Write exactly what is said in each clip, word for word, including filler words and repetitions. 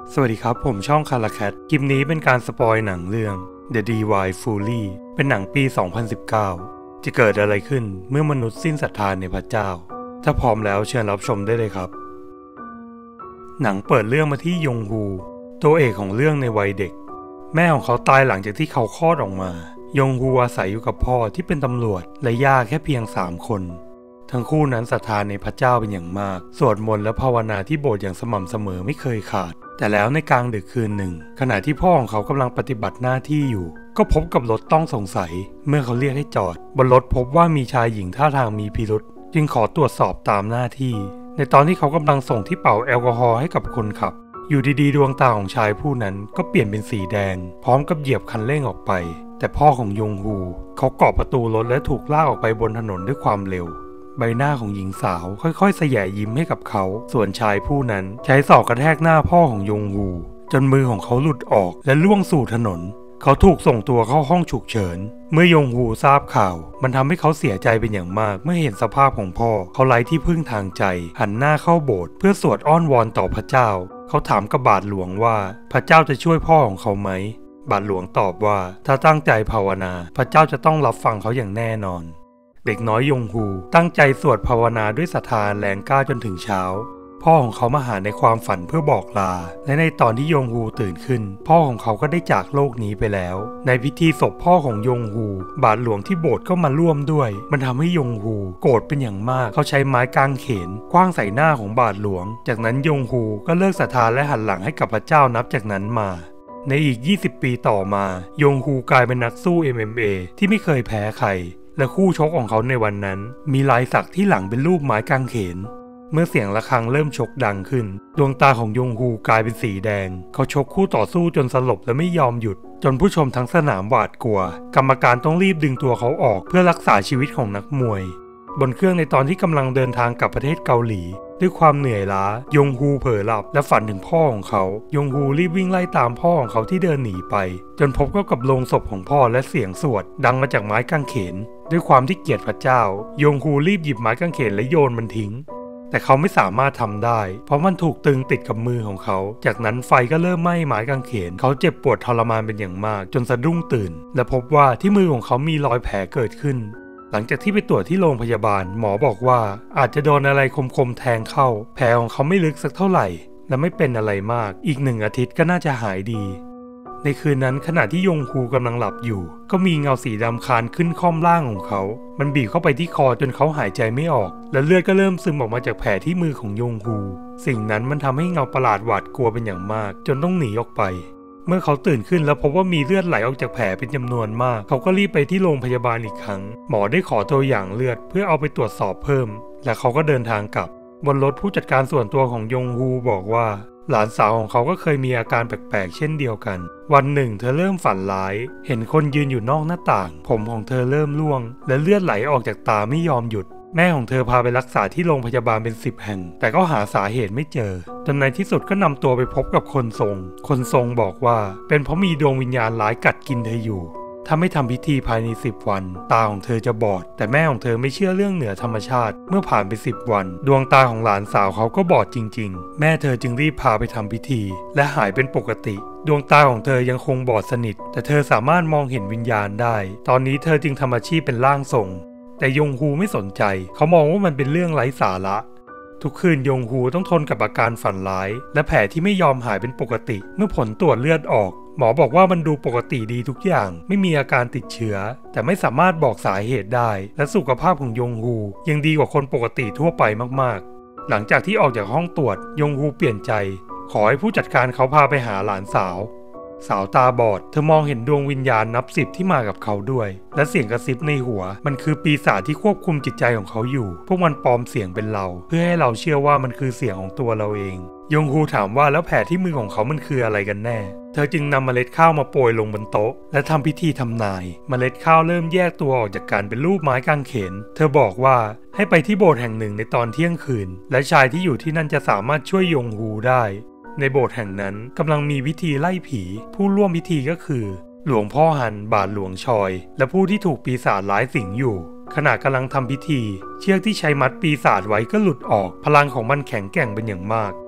สวัสดีครับผมช่องคาราแคทคลิปนี้เป็นการสปอยหนังเรื่อง The Divine Fury เป็นหนังปี สองพันสิบเก้า จะเกิดอะไรขึ้นเมื่อมนุษย์สิ้นศรัทธาในพระเจ้าถ้าพร้อมแล้วเชิญรับชมได้เลยครับหนังเปิดเรื่องมาที่ยงฮูตัวเอกของเรื่องในวัยเด็กแม่ของเขาตายหลังจากที่เขาคลอดออกมายงฮูอาศัยอยู่กับพ่อที่เป็นตำรวจและย่าแค่เพียงสามคนทั้งคู่นั้นศรัทธาในพระเจ้าเป็นอย่างมากสวดมนต์และภาวนาที่โบสถ์อย่างสม่ำเสมอไม่เคยขาดแต่แล้วในกลางดึกคืนหนึ่งขณะที่พ่อของเขากำลังปฏิบัติหน้าที่อยู่ก็พบกับรถต้องสงสัยเมื่อเขาเรียกให้จอดบนรถพบว่ามีชายหญิงท่าทางมีพิรุธจึงขอตรวจสอบตามหน้าที่ในตอนที่เขากำลังส่งที่เป่าแอลกอฮอล์ให้กับคนขับอยู่ดีๆดวงตาของชายผู้นั้นก็เปลี่ยนเป็นสีแดงพร้อมกับเหยียบคันเร่งออกไปแต่พ่อของยงฮูเขาเกาะประตูรถและถูกลากออกไปบนถนนด้วยความเร็วใบหน้าของหญิงสาวค่อยๆแสยะยิ้มให้กับเขาส่วนชายผู้นั้นใช้ศอกกระแทกหน้าพ่อของยงฮูจนมือของเขาหลุดออกและล่วงสู่ถนนเขาถูกส่งตัวเข้าห้องฉุกเฉินเมื่อยงฮูทราบข่าวมันทำให้เขาเสียใจเป็นอย่างมากเมื่อเห็นสภาพของพ่อเขาไร้ที่พึ่งทางใจหันหน้าเข้าโบสถ์เพื่อสวดอ้อนวอนต่อพระเจ้าเขาถามกับบาทหลวงว่าพระเจ้าจะช่วยพ่อของเขาไหมบาทหลวงตอบว่าถ้าตั้งใจภาวนาพระเจ้าจะต้องรับฟังเขาอย่างแน่นอนเด็กน้อยยงฮูตั้งใจสวดภาวนาด้วยศรัทธาแรงกล้าจนถึงเช้าพ่อของเขามาหาในความฝันเพื่อบอกลาและในตอนที่ยงฮูตื่นขึ้นพ่อของเขาก็ได้จากโลกนี้ไปแล้วในพิธีศพพ่อของยงฮูบาทหลวงที่โบสถ์ก็มาร่วมด้วยมันทำให้ยงฮูโกรธเป็นอย่างมากเขาใช้ไม้กางเขนคว้างใส่หน้าของบาทหลวงจากนั้นยงฮูก็เลิกศรัทธาและหันหลังให้กับพระเจ้านับจากนั้นมาในอีกยี่สิบปีต่อมายงฮูกลายเป็นนักสู้ เอ็ม เอ็ม เอ ที่ไม่เคยแพ้ใครและคู่ชกของเขาในวันนั้นมีลายสักที่หลังเป็นรูปไม้กางเขนเมื่อเสียงระฆังเริ่มชกดังขึ้นดวงตาของยงฮูกลายเป็นสีแดงเขาชกคู่ต่อสู้จนสลบและไม่ยอมหยุดจนผู้ชมทั้งสนามหวาดกลัวกรรมการต้องรีบดึงตัวเขาออกเพื่อรักษาชีวิตของนักมวยบนเครื่องในตอนที่กำลังเดินทางกลับประเทศเกาหลีด้วยความเหนื่อยล้ายงฮูเผลอหลับและฝันถึงพ่อของเขายงฮูรีบวิ่งไล่ตามพ่อของเขาที่เดินหนีไปจนพบเข้ากับโลงศพของพ่อและเสียงสวดดังมาจากไม้กางเขนด้วยความที่เกลียดพระเจ้ายงฮูรีบหยิบไม้กางเขนและโยนมันทิ้งแต่เขาไม่สามารถทำได้เพราะมันถูกตึงติดกับมือของเขาจากนั้นไฟก็เริ่มไหม้ไม้กางเขนเขาเจ็บปวดทรมานเป็นอย่างมากจนสะดุ้งตื่นและพบว่าที่มือของเขามีรอยแผลเกิดขึ้นหลังจากที่ไปตรวจที่โรงพยาบาลหมอบอกว่าอาจจะโดนอะไรคมๆแทงเข้าแผลของเขาไม่ลึกสักเท่าไหร่และไม่เป็นอะไรมากอีกหนึ่งอาทิตย์ก็น่าจะหายดีในคืนนั้นขณะที่ยงฮูกำลังหลับอยู่ก็มีเงาสีดำคลานขึ้นค่อมร่างของเขามันบีบเข้าไปที่คอจนเขาหายใจไม่ออกและเลือดก็เริ่มซึมออกมาจากแผลที่มือของยงฮูสิ่งนั้นมันทำให้เงาประหลาดหวาดกลัวเป็นอย่างมากจนต้องหนีออกไปเมื่อเขาตื่นขึ้นแล้วพบว่ามีเลือดไหลออกจากแผลเป็นจำนวนมากเขาก็รีบไปที่โรงพยาบาลอีกครั้งหมอได้ขอตัวอย่างเลือดเพื่อเอาไปตรวจสอบเพิ่มและเขาก็เดินทางกลับบนรถผู้จัดการส่วนตัวของยงฮูบอกว่าหลานสาวของเขาก็เคยมีอาการแปลกๆเช่นเดียวกันวันหนึ่งเธอเริ่มฝันร้ายเห็นคนยืนอยู่นอกหน้าต่างผมของเธอเริ่มร่วงและเลือดไหลออกจากตาไม่ยอมหยุดแม่ของเธอพาไปรักษาที่โรงพยาบาลเป็นสิบแห่งแต่ก็หาสาเหตุไม่เจอจนในที่สุดก็นำตัวไปพบกับคนทรงคนทรงบอกว่าเป็นเพราะมีดวงวิญญาณร้ายกัดกินเธออยู่ถ้าไม่ทำพิธีภายในสิบวันตาของเธอจะบอดแต่แม่ของเธอไม่เชื่อเรื่องเหนือธรรมชาติเมื่อผ่านไปสิบวันดวงตาของหลานสาวเขาก็บอดจริงๆแม่เธอจึงรีบพาไปทำพิธีและหายเป็นปกติดวงตาของเธอยังคงบอดสนิทแต่เธอสามารถมองเห็นวิญญาณได้ตอนนี้เธอจึงทำอาชีพเป็นร่างทรงแต่ยงฮูไม่สนใจเขามองว่ามันเป็นเรื่องไร้สาระทุกคืนยงฮูต้องทนกับอาการฝันร้ายและแผลที่ไม่ยอมหายเป็นปกติเมื่อผลตรวจเลือดออกหมอบอกว่ามันดูปกติดีทุกอย่างไม่มีอาการติดเชื้อแต่ไม่สามารถบอกสาเหตุได้และสุขภาพของยงฮูยังดีกว่าคนปกติทั่วไปมากๆหลังจากที่ออกจากห้องตรวจยงฮูเปลี่ยนใจขอให้ผู้จัดการเขาพาไปหาหลานสาวสาวตาบอดเธอมองเห็นดวงวิญญาณนับสิบที่มากับเขาด้วยและเสียงกระซิบในหัวมันคือปีศาจที่ควบคุมจิตใจของเขาอยู่พวกมันปลอมเสียงเป็นเราเพื่อให้เราเชื่อว่ามันคือเสียงของตัวเราเองยงฮูถามว่าแล้วแผลที่มือของเขามันคืออะไรกันแน่เธอจึงนำเมล็ดข้าวมาโปรยลงบนโต๊ะและทำพิธีทำนายเมล็ดข้าวเริ่มแยกตัวออกจากการเป็นรูปไม้กางเขนเธอบอกว่าให้ไปที่โบสถ์แห่งหนึ่งในตอนเที่ยงคืนและชายที่อยู่ที่นั่นจะสามารถช่วยยงฮูได้ในโบสถ์แห่งนั้นกำลังมีวิธีไล่ผีผู้ร่วมพิธีก็คือหลวงพ่อฮันบาทหลวงชอยและผู้ที่ถูกปีศาจร้ายสิงอยู่ขณะกำลังทำพิธีเชือกที่ใช้มัดปีศาจไว้ก็หลุดออกพลังของมันแข็งแกร่งเป็นอย่างมาก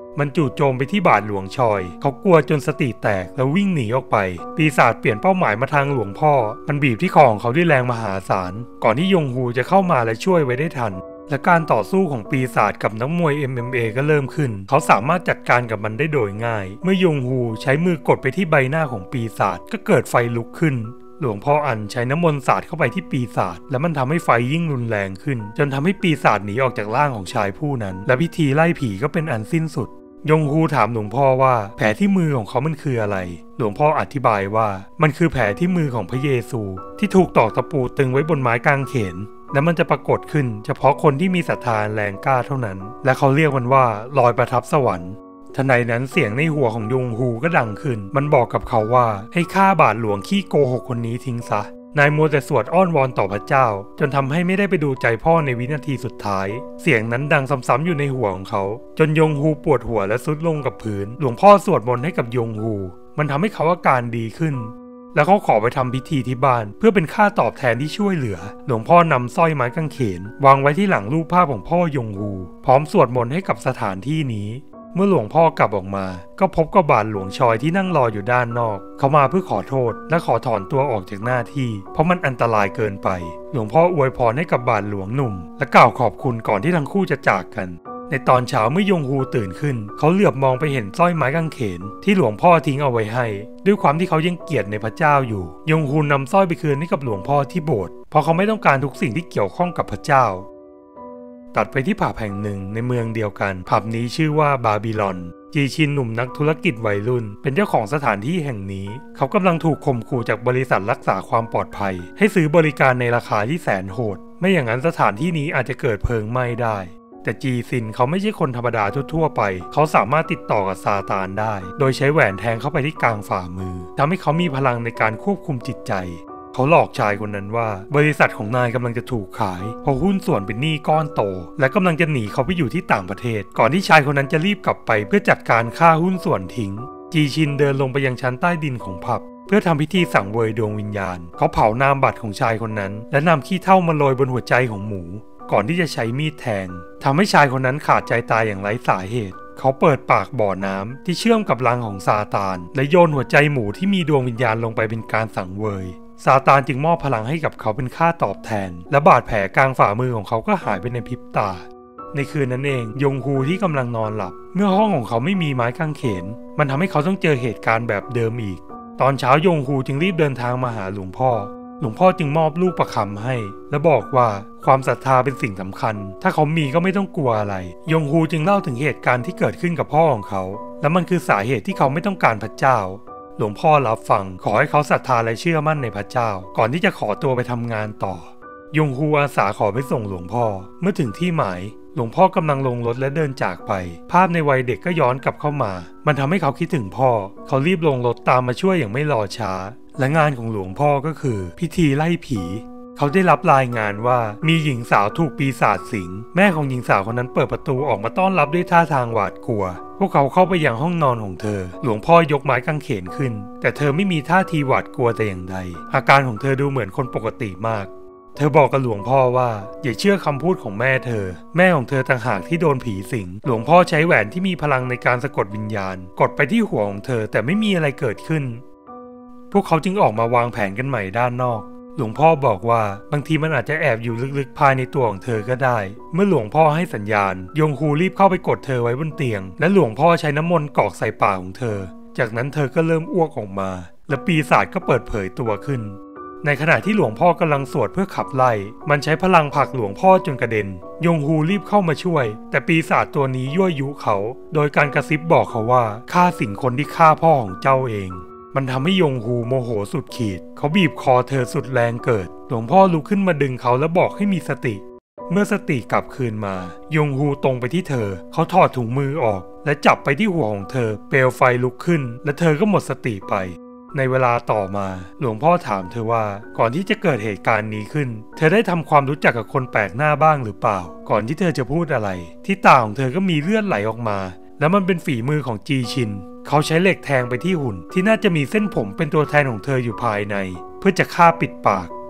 มันจู่โจมไปที่บาทหลวงชอยเขากลัวจนสติแตกแล้ววิ่งหนีออกไปปีศาจเปลี่ยนเป้าหมายมาทางหลวงพ่อมันบีบที่คอของเขาด้วยแรงมหาศาลก่อนที่ยงฮูจะเข้ามาและช่วยไว้ได้ทันและการต่อสู้ของปีศาจกับนักมวย เอ็ม เอ็ม เอ ก็เริ่มขึ้นเขาสามารถจัดการกับมันได้โดยง่ายเมื่อยงฮูใช้มือกดไปที่ใบหน้าของปีศาจก็เกิดไฟลุกขึ้นหลวงพ่ออันใช้น้ำมนต์สาดเข้าไปที่ปีศาจและมันทำให้ไฟยิ่งรุนแรงขึ้นจนทำให้ปีศาจหนีออกจากร่างของชายผู้นั้นและพิธีไล่ผีก็เป็นอันสิ้นสุดยงฮูถามหลวงพ่อว่าแผลที่มือของเขามันคืออะไรหลวงพ่ออธิบายว่ามันคือแผลที่มือของพระเยซูที่ถูกตอกตะปูตึงไว้บนไม้กางเขนและมันจะปรากฏขึ้นเฉพาะคนที่มีศรัทธาแรงกล้าเท่านั้นและเขาเรียกมันว่ารอยประทับสวรรค์ทันใดนั้นเสียงในหัวของยงฮูก็ดังขึ้นมันบอกกับเขาว่าให้ฆ่าบาทหลวงขี้โกหกคนนี้ทิ้งซะนายมัวแต่สวดอ้อนวอนต่อพระเจ้าจนทำให้ไม่ได้ไปดูใจพ่อในวินาทีสุดท้ายเสียงนั้นดังซ้ำๆอยู่ในหัวของเขาจนยงฮูปวดหัวและทรุดลงกับพื้นหลวงพ่อสวดมนต์ให้กับยงฮูมันทำให้เขาอาการดีขึ้นแล้วเขาขอไปทำพิธีที่บ้านเพื่อเป็นค่าตอบแทนที่ช่วยเหลือหลวงพ่อนำสร้อยไม้กางเขนวางไว้ที่หลังรูปภาพของพ่อยงฮูพร้อมสวดมนต์ให้กับสถานที่นี้เมื่อหลวงพ่อกลับออกมาก็พบกับบาทหลวงชอยที่นั่งรออยู่ด้านนอกเขามาเพื่อขอโทษและขอถอนตัวออกจากหน้าที่เพราะมันอันตรายเกินไปหลวงพ่ออวยพรให้กับบาทหลวงหนุ่มและกล่าวขอบคุณก่อนที่ทั้งคู่จะจากกันในตอนเช้าเมื่อยงฮูตื่นขึ้นเขาเหลือบมองไปเห็นสร้อยไม้กางเขนที่หลวงพ่อทิ้งเอาไว้ให้ด้วยความที่เขายังเกลียดในพระเจ้าอยู่ยงฮูนำสร้อยไปคืนให้กับหลวงพ่อที่โบสถ์เพราะเขาไม่ต้องการทุกสิ่งที่เกี่ยวข้องกับพระเจ้าตัดไปที่ผับแห่งหนึ่งในเมืองเดียวกันผับนี้ชื่อว่าบาบิลอนจีชินหนุ่มนักธุรกิจวัยรุ่นเป็นเจ้าของสถานที่แห่งนี้เขากำลังถูกข่มขู่จากบริษัทรักษาความปลอดภัยให้ซื้อบริการในราคาที่แสนโหดไม่อย่างนั้นสถานที่นี้อาจจะเกิดเพลิงไหม้ได้แต่จีซินเขาไม่ใช่คนธรรมดาทั่วๆไปเขาสามารถติดต่อกับซาตานได้โดยใช้แหวนแทงเข้าไปที่กลางฝ่ามือทำให้เขามีพลังในการควบคุมจิตใจเขาหลอกชายคนนั้นว่าบริษัทของนายกำลังจะถูกขายเพราะหุ้นส่วนเป็นหนี้ก้อนโตและกำลังจะหนีเขาไปอยู่ที่ต่างประเทศก่อนที่ชายคนนั้นจะรีบกลับไปเพื่อจัดการฆ่าหุ้นส่วนทิ้งจีชินเดินลงไปยังชั้นใต้ดินของผับเพื่อทำพิธีสังเวยดวงวิญญาณเขาเผานามบัตรของชายคนนั้นและนำขี้เถ้ามาโรยบนหัวใจของหมูก่อนที่จะใช้มีดแทงทำให้ชายคนนั้นขาดใจตายอย่างไร้สาเหตุเขาเปิดปากบ่อน้ำที่เชื่อมกับรังของซาตานและโยนหัวใจหมูที่มีดวงวิญญาณลงไปเป็นการสังเวยซาตานจึงมอบพลังให้กับเขาเป็นค่าตอบแทนและบาดแผลกลางฝ่ามือของเขาก็หายไปในพริบตาในคืนนั้นเองยงฮูที่กำลังนอนหลับเมื่อห้องของเขาไม่มีไม้กางเขนมันทำให้เขาต้องเจอเหตุการณ์แบบเดิมอีกตอนเช้ายงฮูจึงรีบเดินทางมาหาหลวงพ่อหลวงพ่อจึงมอบลูกประคำให้และบอกว่าความศรัทธาเป็นสิ่งสำคัญถ้าเขามีก็ไม่ต้องกลัวอะไรยงฮูจึงเล่าถึงเหตุการณ์ที่เกิดขึ้นกับพ่อของเขาและมันคือสาเหตุที่เขาไม่ต้องการพระเจ้าหลวงพ่อรับฟังขอให้เขาศรัทธาและเชื่อมั่นในพระเจ้าก่อนที่จะขอตัวไปทำงานต่อยงฮูอาสาขอไปส่งหลวงพ่อเมื่อถึงที่หมายหลวงพ่อกำลังลงรถและเดินจากไปภาพในวัยเด็กก็ย้อนกลับเข้ามามันทำให้เขาคิดถึงพ่อเขารีบลงรถตามมาช่วยอย่างไม่รอช้าและงานของหลวงพ่อก็คือพิธีไล่ผีเขาได้รับรายงานว่ามีหญิงสาวถูกปีศาจสิงแม่ของหญิงสาวคนนั้นเปิดประตูออกมาต้อนรับด้วยท่าทางหวาดกลัวพวกเขาเข้าไปยังห้องนอนของเธอหลวงพ่อยกไม้กางเขนขึ้นแต่เธอไม่มีท่าทีหวาดกลัวแต่อย่างใดอาการของเธอดูเหมือนคนปกติมากเธอบอกกับหลวงพ่อว่าอย่าเชื่อคำพูดของแม่เธอแม่ของเธอต่างหากที่โดนผีสิงหลวงพ่อใช้แหวนที่มีพลังในการสะกดวิญญาณกดไปที่หัวของเธอแต่ไม่มีอะไรเกิดขึ้นพวกเขาจึงออกมาวางแผนกันใหม่ด้านนอกหลวงพ่อบอกว่าบางทีมันอาจจะแอบอยู่ลึกๆภายในตัวของเธอก็ได้เมื่อหลวงพ่อให้สัญญาณยงฮูรีบเข้าไปกดเธอไว้บนเตียงและหลวงพ่อใช้น้ำมนต์กรอกใส่ปากของเธอจากนั้นเธอก็เริ่มอ้วกออกมาและปีศาจก็เปิดเผยตัวขึ้นในขณะที่หลวงพ่อกำลังสวดเพื่อขับไล่มันใช้พลังผลักหลวงพ่อจนกระเด็นยงฮูรีบเข้ามาช่วยแต่ปีศาจตัวนี้ยั่วยุเขาโดยการกระซิบบอกเขาว่าฆ่าสิ่งคนที่ฆ่าพ่อของเจ้าเองมันทำให้ยงฮูโมโหสุดขีดเขาบีบคอเธอสุดแรงเกิดหลวงพ่อลุกขึ้นมาดึงเขาและบอกให้มีสติเมื่อสติกลับคืนมายงฮูตรงไปที่เธอเขาถอดถุงมือออกและจับไปที่หัวของเธอเปลวไฟลุกขึ้นและเธอก็หมดสติไปในเวลาต่อมาหลวงพ่อถามเธอว่าก่อนที่จะเกิดเหตุการณ์นี้ขึ้นเธอได้ทำความรู้จักกับคนแปลกหน้าบ้างหรือเปล่าก่อนที่เธอจะพูดอะไรที่ตาของเธอก็มีเลือดไหลออกมาและมันเป็นฝีมือของจีชินเขาใช้เหล็กแทงไปที่หุ่นที่น่าจะมีเส้นผมเป็นตัวแทนของเธออยู่ภายในเพื่อจะฆ่าปิดปาก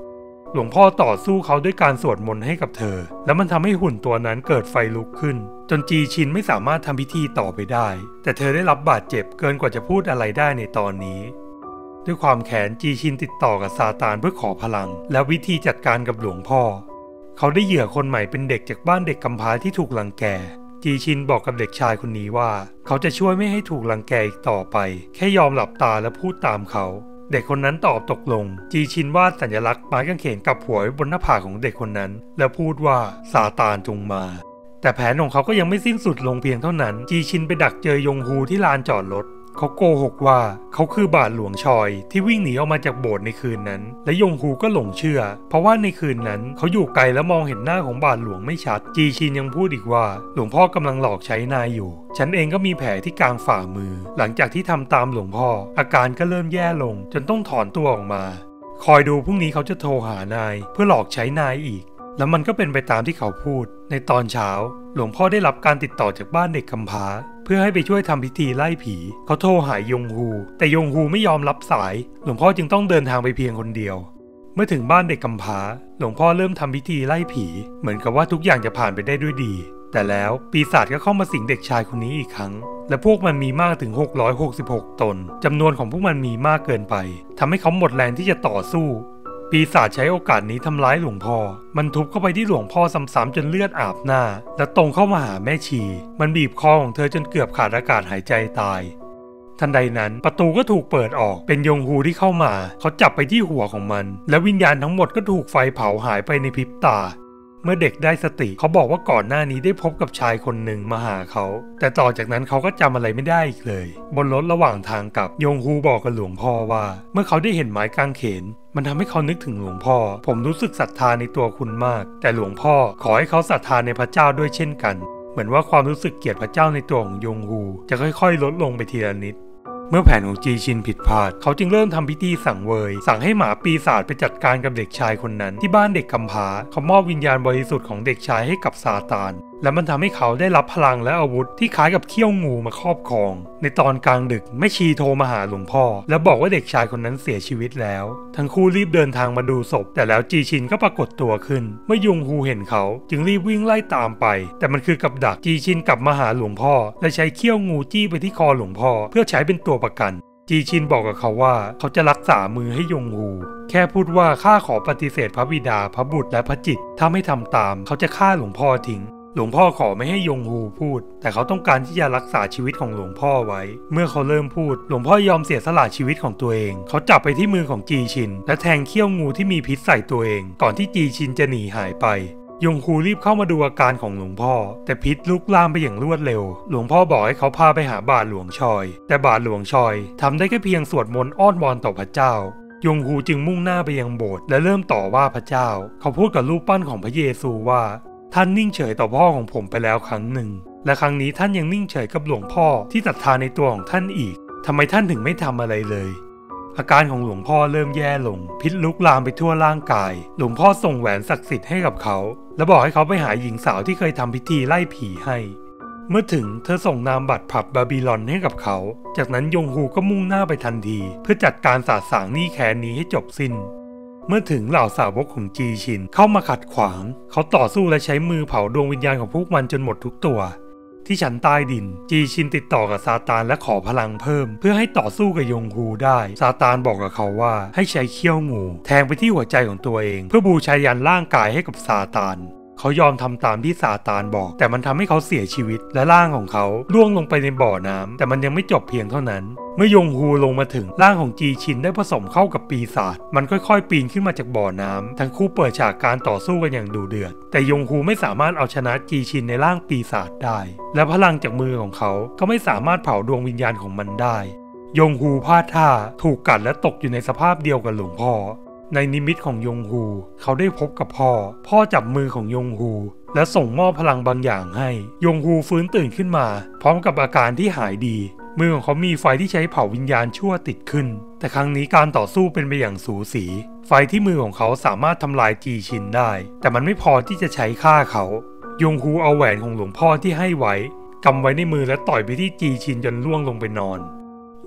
หลวงพ่อต่อสู้เขาด้วยการสวดมนต์ให้กับเธอแล้วมันทำให้หุ่นตัวนั้นเกิดไฟลุกขึ้นจนจีชินไม่สามารถทำพิธีต่อไปได้แต่เธอได้รับบาดเจ็บเกินกว่าจะพูดอะไรได้ในตอนนี้ด้วยความแค้นจีชินติดต่อกับซาตานเพื่อขอพลังและวิธีจัดการกับหลวงพ่อเขาได้เหยื่อคนใหม่เป็นเด็กจากบ้านเด็กกำพร้าที่ถูกรังแกจีชินบอกกับเด็กชายคนนี้ว่าเขาจะช่วยไม่ให้ถูกรังแกอีกต่อไปแค่ยอมหลับตาและพูดตามเขาเด็กคนนั้นตอบตกลงจีชินวาดสัญลักษณ์ไม้กางเขนกับหัวไว้บนหน้าผากของเด็กคนนั้นแล้วพูดว่าซาตานจงมาแต่แผนของเขาก็ยังไม่สิ้นสุดลงเพียงเท่านั้นจีชินไปดักเจอยงฮูที่ลานจอดรถเขาโกหกว่าเขาคือบาทหลวงชอยที่วิ่งหนีออกมาจากโบสถ์ในคืนนั้นและยงฮูก็หลงเชื่อเพราะว่าในคืนนั้นเขาอยู่ไกลและมองเห็นหน้าของบาทหลวงไม่ชัดจีชินยังพูดอีกว่าหลวงพ่อกำลังหลอกใช้นายอยู่ฉันเองก็มีแผลที่กลางฝ่ามือหลังจากที่ทำตามหลวงพ่ออาการก็เริ่มแย่ลงจนต้องถอนตัวออกมาคอยดูพรุ่งนี้เขาจะโทรหานายเพื่อหลอกใช้นายอีกแล้วมันก็เป็นไปตามที่เขาพูดในตอนเช้าหลวงพ่อได้รับการติดต่อจากบ้านเด็กกำพร้าเพื่อให้ไปช่วยทำพิธีไล่ผีเขาโทรหายงฮูแต่ยงฮูไม่ยอมรับสายหลวงพ่อจึงต้องเดินทางไปเพียงคนเดียวเมื่อถึงบ้านเด็กกำพร้าหลวงพ่อเริ่มทำพิธีไล่ผีเหมือนกับว่าทุกอย่างจะผ่านไปได้ด้วยดีแต่แล้วปีศาจก็เข้ามาสิงเด็กชายคนนี้อีกครั้งและพวกมันมีมากถึงหกร้อยหกสิบหกตนจำนวนของพวกมันมีมากเกินไปทำให้เขาหมดแรงที่จะต่อสู้ปีศาจใช้โอกาสนี้ทำร้ายหลวงพ่อมันทุบเข้าไปที่หลวงพ่อซ้ำๆจนเลือดอาบหน้าและตรงเข้ามาหาแม่ชีมันบีบคอของเธอจนเกือบขาดอากาศหายใจตายทันใดนั้นประตูก็ถูกเปิดออกเป็นยงฮูที่เข้ามาเขาจับไปที่หัวของมันและวิญญาณทั้งหมดก็ถูกไฟเผาหายไปในพริบตาเมื่อเด็กได้สติเขาบอกว่าก่อนหน้านี้ได้พบกับชายคนหนึ่งมาหาเขาแต่ต่อจากนั้นเขาก็จำอะไรไม่ได้อีกเลยบนรถระหว่างทางกลับยงฮูบอกกับหลวงพ่อว่าเมื่อเขาได้เห็นไม้กางเขนมันทำให้เขานึกถึงหลวงพ่อผมรู้สึกศรัทธาในตัวคุณมากแต่หลวงพ่อขอให้เขาศรัทธาในพระเจ้าด้วยเช่นกันเหมือนว่าความรู้สึกเกลียดพระเจ้าในตัวของยงฮูจะค่อยๆลดลงไปทีละนิดเมื่อแผนของจีชินผิดพลาดเขาจึงเริ่มทำพิธีสั่งเวยสั่งให้หมาปีศาจไปจัดการกับเด็กชายคนนั้นที่บ้านเด็กกำพร้าเขามอบวิญญาณบริสุทธิ์ของเด็กชายให้กับซาตานและมันทำให้เขาได้รับพลังและอาวุธที่คล้ายกับเขี้ยวงูมาครอบครองในตอนกลางดึกแม่ชีโทรมาหาหลวงพ่อและบอกว่าเด็กชายคนนั้นเสียชีวิตแล้วทั้งคู่รีบเดินทางมาดูศพแต่แล้วจีชินก็ปรากฏตัวขึ้นเมื่อยงฮูเห็นเขาจึงรีบวิ่งไล่ตามไปแต่มันคือกับดักจีชินกลับมาหาหลวงพ่อและใช้เขี้ยวงูจี้ไปที่คอหลวงพ่อเพื่อใช้เป็นตัวประกันจีชินบอกกับเขาว่าเขาจะรักษามือให้ยงฮูแค่พูดว่าข้าขอปฏิเสธพระบิดาพระบุตรและพระจิตรถ้าไม่ทำตามเขาจะฆ่าหลวงพ่อทิ้งหลวงพ่อขอไม่ให้ยงฮูพูดแต่เขาต้องการที่จะรักษาชีวิตของหลวงพ่อไว้เมื่อเขาเริ่มพูดหลวงพ่อยอมเสียสละชีวิตของตัวเองเขาจับไปที่มือของจีชินและแทงเขี้ยวงูที่มีพิษใส่ตัวเองก่อนที่จีชินจะหนีหายไปยงฮูรีบเข้ามาดูอาการของหลวงพ่อแต่พิษลุกลามไปอย่างรวดเร็วหลวงพ่อบอกให้เขาพาไปหาบาทหลวงชอยแต่บาทหลวงชอยทำได้แค่เพียงสวดมนต์อ้อนวอนต่อพระเจ้ายงฮูจึงมุ่งหน้าไปยังโบสถ์และเริ่มต่อว่าพระเจ้าเขาพูดกับรูปปั้นของพระเยซูว่าท่านนิ่งเฉยต่อพ่อของผมไปแล้วครั้งหนึ่งและครั้งนี้ท่านยังนิ่งเฉยกับหลวงพ่อที่ศรัทธาในตัวของท่านอีกทำไมท่านถึงไม่ทำอะไรเลยอาการของหลวงพ่อเริ่มแย่ลงพิษลุกลามไปทั่วร่างกายหลวงพ่อส่งแหวนศักดิ์สิทธิ์ให้กับเขาและบอกให้เขาไปหาหญิงสาวที่เคยทำพิธีไล่ผีให้เมื่อถึงเธอส่งนามบัตรผับบาบิลอนให้กับเขาจากนั้นยงฮูก็มุ่งหน้าไปทันทีเพื่อจัดการสาสางหนี้แค้นนี้ให้จบสิ้นเมื่อถึงเหล่าสาวกของจีชินเข้ามาขัดขวางเขาต่อสู้และใช้มือเผาดวงวิญญาณของพวกมันจนหมดทุกตัวที่ชั้นใต้ดินจีชินติดต่อกับซาตานและขอพลังเพิ่มเพื่อให้ต่อสู้กับยงฮูได้ซาตานบอกกับเขาว่าให้ใช้เขี้ยวงูแทงไปที่หัวใจของตัวเองเพื่อบูชายันร่างกายให้กับซาตานเขายอมทำตามที่ซาตานบอกแต่มันทำให้เขาเสียชีวิตและร่างของเขาล่วงลงไปในบ่อน้ำแต่มันยังไม่จบเพียงเท่านั้นเมื่อยงฮูลงมาถึงร่างของจีชินได้ผสมเข้ากับปีศาจมันค่อยๆปีนขึ้นมาจากบ่อน้ำทั้งคู่เปิดฉากการต่อสู้กันอย่างดุเดือดแต่ยงฮูไม่สามารถเอาชนะจีชินในร่างปีศาจได้และพลังจากมือของเขาก็ไม่สามารถเผาดวงวิญญาณของมันได้ยงฮูพลาดท่าถูกกัดและตกอยู่ในสภาพเดียวกับหลวงพ่อในนิมิตของยงฮูเขาได้พบกับพ่อพ่อจับมือของยงฮูและส่งมอบพลังบางอย่างให้ยงฮูฟื้นตื่นขึ้นมาพร้อมกับอาการที่หายดีมือของเขามีไฟที่ใช้เผาวิญญาณชั่วติดขึ้นแต่ครั้งนี้การต่อสู้เป็นไปอย่างสูสีไฟที่มือของเขาสามารถทำลายจีชินได้แต่มันไม่พอที่จะใช้ฆ่าเขายงฮูเอาแหวนของหลวงพ่อที่ให้ไว้กำไว้ในมือและต่อยไปที่จีชินจนล่วงลงไปนอน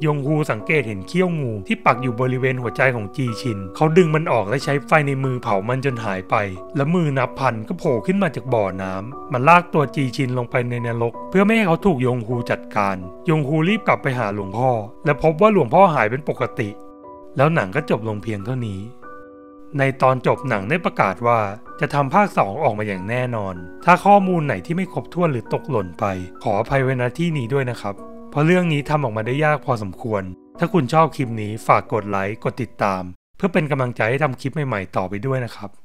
ยงฮูสังเกตเห็นเขี้ยวงูที่ปักอยู่บริเวณหัวใจของจีชินเขาดึงมันออกและใช้ไฟในมือเผามันจนหายไปและมือนับพันก็โผล่ขึ้นมาจากบ่อน้ำมันลากตัวจีชินลงไปในนรกเพื่อไม่ให้เขาถูกยงฮูจัดการยงฮูรีบกลับไปหาหลวงพ่อและพบว่าหลวงพ่อหายเป็นปกติแล้วหนังก็จบลงเพียงเท่านี้ในตอนจบหนังได้ประกาศว่าจะทำภาคสองออกมาอย่างแน่นอนถ้าข้อมูลไหนที่ไม่ครบถ้วนหรือตกหล่นไปขออภัยไว้ณที่นี้ด้วยนะครับเพราะเรื่องนี้ทำออกมาได้ยากพอสมควรถ้าคุณชอบคลิปนี้ฝากกดไลค์กดติดตามเพื่อเป็นกำลังใจให้ทำคลิปใหม่ๆต่อไปด้วยนะครับ